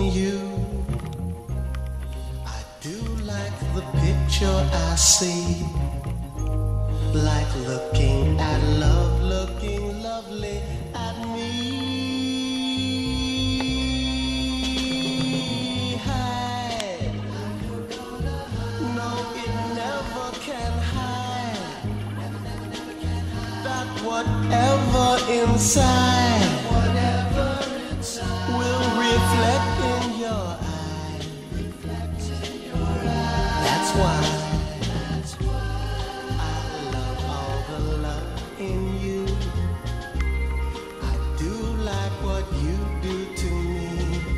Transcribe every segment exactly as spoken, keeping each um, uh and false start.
you. I do like the picture I see, like looking at love, looking lovely at me. Hide, no, it never can hide that whatever inside will reflect in your eyes. That's why I love all the love in you. I do like what you do to me,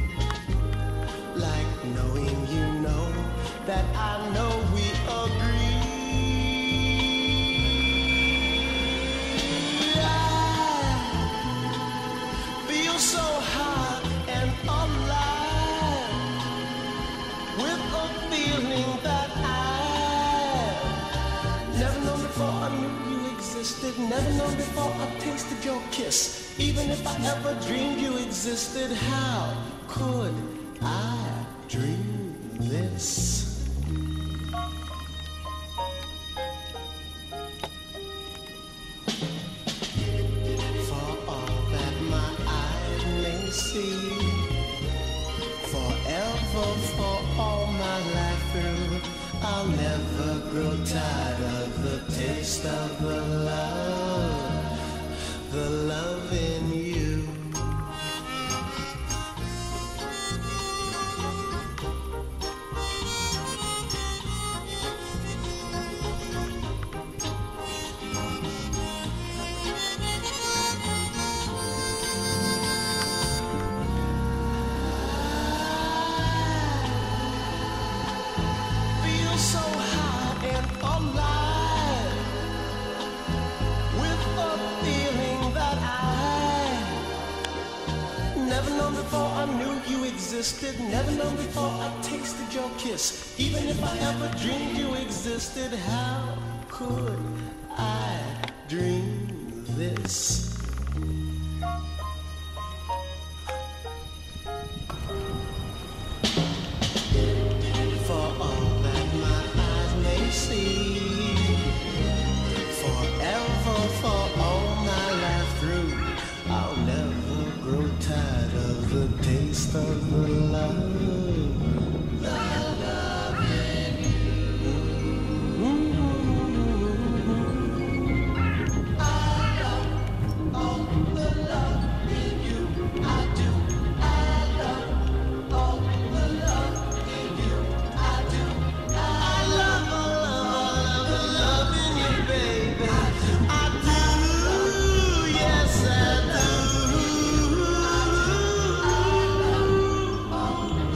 like knowing you know that I know we agree. I feel so high and alive with a feeling that I've never known before. I knew you existed, never known before I tasted your kiss. Even if I ever dreamed you existed, how could I dream this? For all that my eyes may see, forever, for all my life through, I'll never grow tired of the taste of the love, the love in you. Feel so high and alive with a feeling that I never known before. I knew you existed, never known before I tasted your kiss. Even if I ever dreamed you existed, how could I dream this? For all that my eyes may see, forever, for all my life through, I'll never grow tired of the taste of the love, the love in you. I love all the love in you. I do. I love all the love in you. I do. I love all of the love in you, baby. I do. Yes, I do. I love all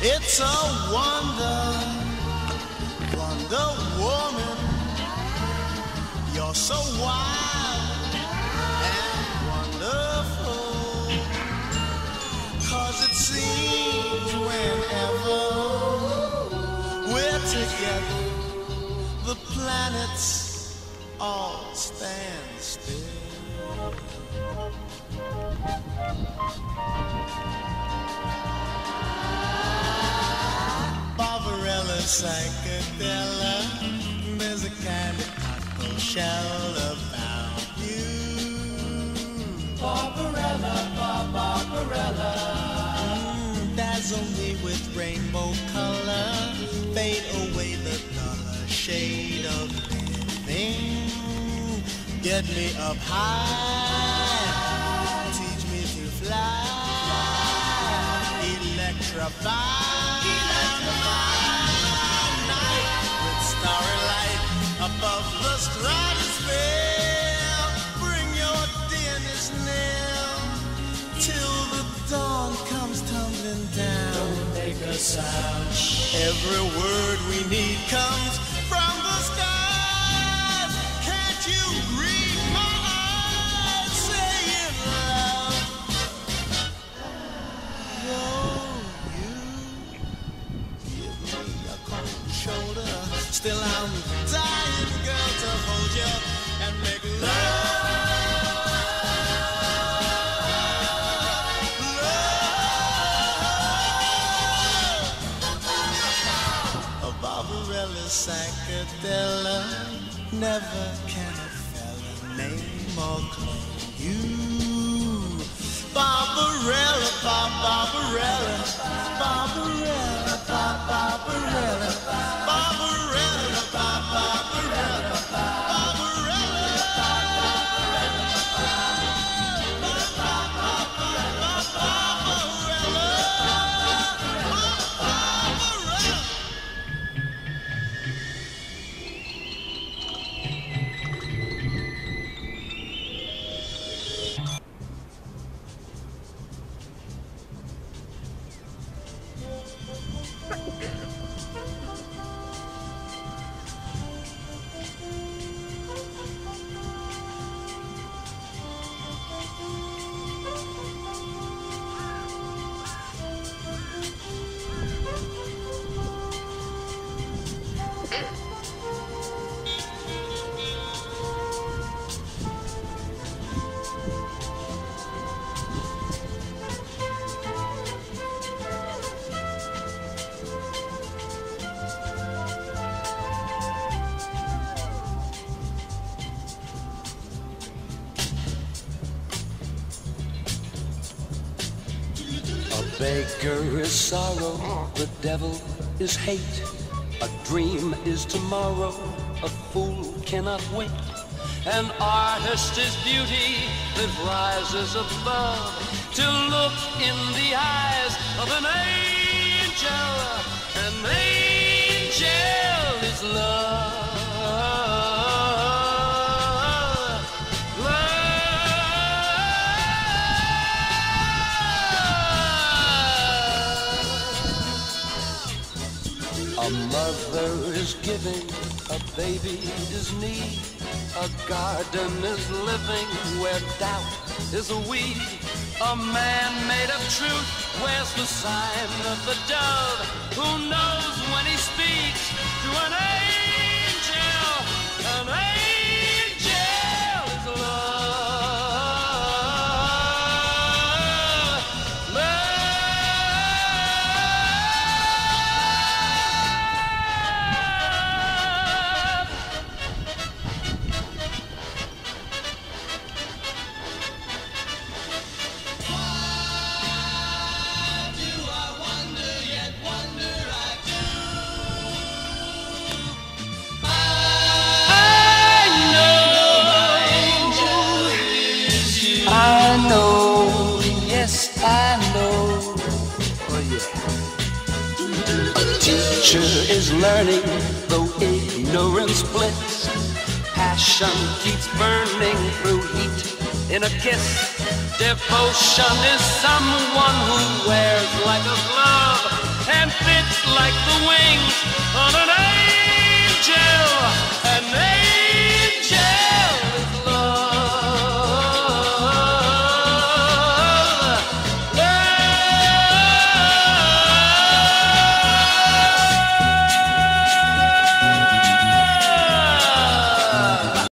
It's a wonder, wonder woman. You're so wild and wonderful. 'Cause it seems whenever we're together, the planets all stand still. Barbarella, psychedella, there's a kind of cocktail shell about you. Barbarella, bar Barbarella, mm, dazzle me with rainbow color, fade away the duller shade of living. Get me up high, teach me to fly, electrify. Starry light above the stratosphere, bring your dearness near till the dawn comes tumbling down. Don't make a sound. Every word we need comes from the skies. Can't you read my eyes saying love? Oh, you give me a cold shoulder. Still I'm dying, girl, to hold you and make love. Love. A Barbarella psychedella, never can a fella name or claim you. Barbarella, Bar Barbarella, Barbarella, Bar Barbarella, Barbarella, Bar Barbarella, Barbarella, Beggar is sorrow, the devil is hate. A dream is tomorrow, a fool cannot wait. An artist is beauty that rises above to look in the eyes of an angel. An angel is love. A mother is giving, a baby is need. A garden is living where doubt is a weed. A man made of truth wears the sign of the dove. Who knows when he speaks to an angel? An angel is love. Love. I know, yes I know, oh yeah. A teacher is learning, though ignorance splits. Passion keeps burning through heat in a kiss. Devotion is someone who wears like a glove and like the wings on an